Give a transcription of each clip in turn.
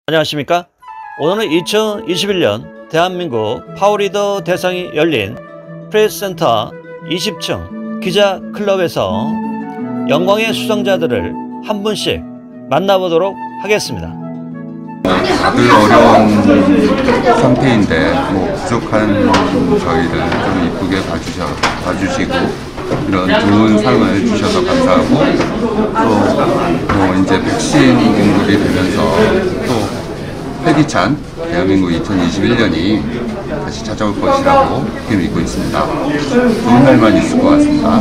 안녕하십니까? 오늘은 2021년 대한민국 파워리더 대상이 열린 프레스센터 20층 기자클럽에서 영광의 수상자들을 한 분씩 만나보도록 하겠습니다. 다들 어려운 상태인데 부족한 저희를 좀 이쁘게 봐주시고 이런 좋은 상을 주셔서 감사하고, 또 이제 백신 공급이 되면서 또 활기찬 대한민국 2021년이 다시 찾아올 것이라고 그렇게 믿고 있습니다. 좋은 날만 있을 것 같습니다.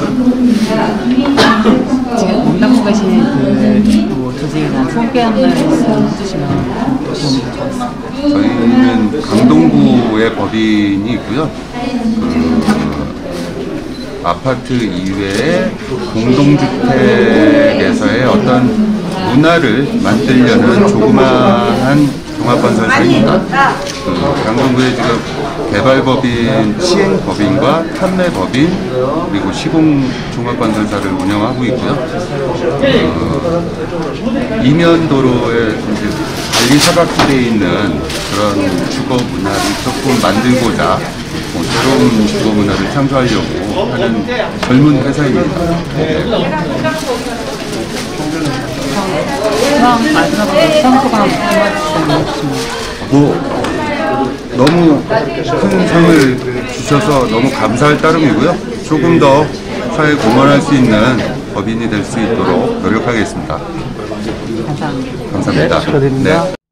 지금 만나고 계신 조직이나 소개한 날 해주시면 도움이 좋겠습니다. 저희는 강동구에 법인이 있고요. 아파트 이외에 공동주택에서의 어떤 문화를 만들려는 조그마한 종합건설사입니다. 강동구에 지금 개발법인, 시행법인과 판매법인, 그리고 시공종합건설사를 운영하고 있고요. 이면도로에 관리 사각지대에 있는 그런 주거 문화를 조금 만들고자 새로운 주거 문화를 창조하려고 하는 젊은 회사입니다. 너무 큰 상을 주셔서 너무 감사할 따름이고요. 조금 더 사회에 공헌할 수 있는 법인이 될 수 있도록 노력하겠습니다. 감사합니다. 감사합니다. 네, 축하드립니다. 네.